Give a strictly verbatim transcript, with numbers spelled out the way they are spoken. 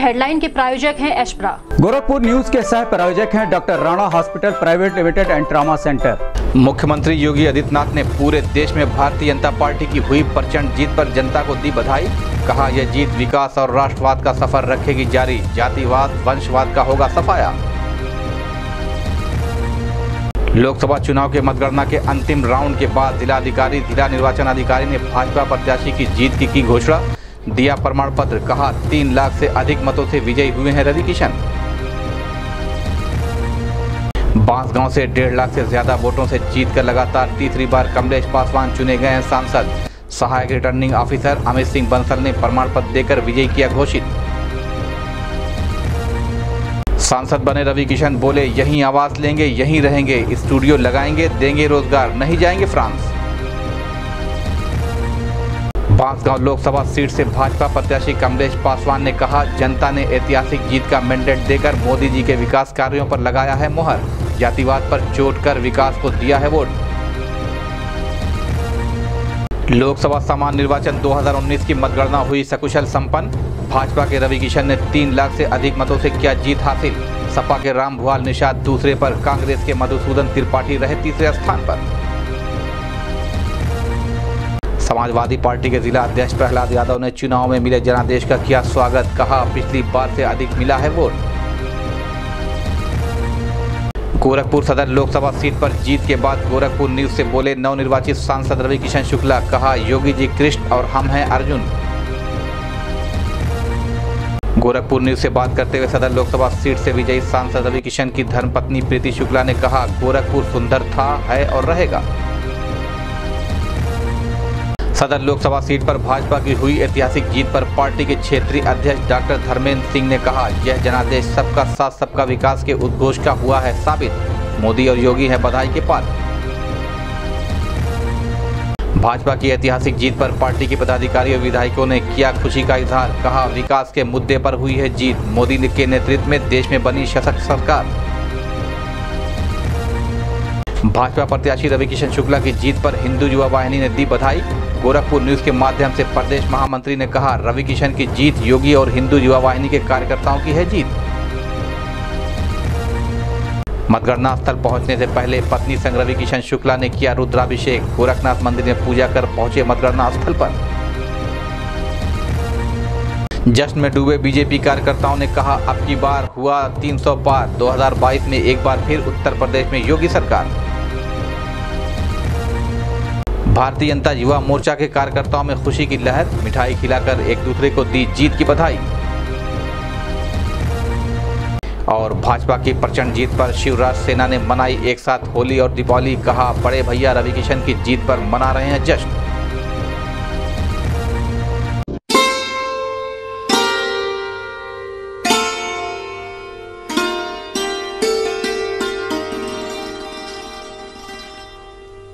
Headline के प्रायोजक हैं एशप्रा। गोरखपुर न्यूज के सह प्रायोजक हैं doctor Rana hospital private limited and trauma centre. मुख्यमंत्री योगी आदित्यनाथ ने पूरे देश में भारतीय जनता पार्टी की हुई प्रचंड जीत पर जनता को दी बधाई। कहा यह जीत विकास और राष्ट्रवाद का सफर रखेगी जारी, जातिवाद वंशवाद का होगा सफाया। लोकसभा चुनाव के मतगणना के अंतिम राउंड के बाद जिलाधिकारी जिला निर्वाचन अधिकारी ने भाजपा प्रत्याशी की जीत की की घोषणा, दिया प्रमाण पत्र। कहा तीन लाख से अधिक मतों से विजयी हुए हैं रवि किशन। बांसगांव से डेढ़ लाख से ज्यादा वोटों से जीतकर लगातार तीसरी बार कमलेश पासवान चुने गए हैं सांसद। सहायक रिटर्निंग ऑफिसर अमित सिंह बंसल ने प्रमाण पत्र देकर विजयी किया घोषित। सांसद बने रवि किशन बोले यहीं आवास लेंगे, यहीं रहेंगे, स्टूडियो लगाएंगे, देंगे रोजगार, नहीं जाएंगे फ्रांस। बांसगांव लोकसभा सीट से भाजपा प्रत्याशी कमलेश पासवान ने कहा जनता ने ऐतिहासिक जीत का मैंडेट देकर मोदी जी के विकास कार्यों पर लगाया है मोहर, जातिवाद पर चोट कर विकास को दिया है वोट। लोकसभा सामान्य निर्वाचन दो हज़ार उन्नीस की मतगणना हुई सकुशल संपन्न। भाजपा के रवि किशन ने तीन लाख से अधिक मतों से किया जीत हासिल। सपा के राम भुआल निषाद दूसरे पर, कांग्रेस के मधुसूदन त्रिपाठी रहे तीसरे स्थान पर। समाजवादी पार्टी के जिला अध्यक्ष प्रहलाद यादव ने चुनाव में मिले जनादेश का किया स्वागत। कहा पिछली बार से अधिक मिला है वोट। गोरखपुर सदर लोकसभा सीट पर जीत के बाद गोरखपुर न्यूज से बोले नवनिर्वाचित सांसद रवि किशन शुक्ला। कहा योगी जी कृष्ण और हम हैं अर्जुन। गोरखपुर न्यूज से बात करते हुए सदर लोकसभा सीट से विजयी सांसद रवि किशन की धर्मपत्नी प्रीति शुक्ला ने कहा गोरखपुर सुंदर था, है और रहेगा। सदर लोकसभा सीट पर भाजपा की हुई ऐतिहासिक जीत पर पार्टी के क्षेत्रीय अध्यक्ष डॉक्टर धर्मेंद्र सिंह ने कहा यह जनादेश सबका साथ सबका विकास के उद्घोष का हुआ है साबित। मोदी और योगी हैं बधाई के पात्र। भाजपा की ऐतिहासिक जीत पर पार्टी के पदाधिकारी और विधायकों ने किया खुशी का इजहार। कहा विकास के मुद्दे पर हुई है जीत, मोदी के नेतृत्व में देश में बनी सशक्त सरकार। भाजपा प्रत्याशी रवि किशन शुक्ला की जीत पर हिंदू युवा वाहिनी ने दी बधाई। गोरखपुर न्यूज के माध्यम से प्रदेश महामंत्री ने कहा रवि किशन की जीत योगी और हिंदू युवा वाहिनी के कार्यकर्ताओं की है जीत। मतगणना स्थल पहुंचने से पहले पत्नी संग रवि किशन शुक्ला ने किया रुद्राभिषेक। गोरखनाथ मंदिर में पूजा कर पहुंचे मतगणना स्थल पर। जश्न में डूबे बीजेपी कार्यकर्ताओं ने कहा अब की बार हुआ तीन सौ पार, दो हज़ार बाईस में एक बार फिर उत्तर प्रदेश में योगी सरकार। भारतीय जनता युवा मोर्चा के कार्यकर्ताओं में खुशी की लहर, मिठाई खिलाकर एक दूसरे को दी जीत की बधाई। और भाजपा की प्रचंड जीत पर शिवराज सेना ने मनाई एक साथ होली और दीपावली। कहा बड़े भैया रवि किशन की जीत पर मना रहे हैं जश्न।